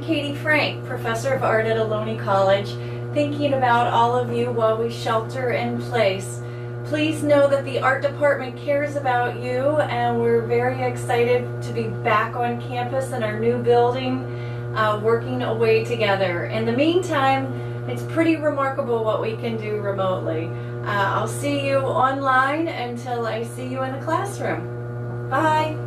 Katie Frank, Professor of Art at Ohlone College, thinking about all of you while we shelter in place. Please know that the art department cares about you, and we're very excited to be back on campus in our new building, working away together. In the meantime, it's pretty remarkable what we can do remotely. I'll see you online until I see you in the classroom. Bye.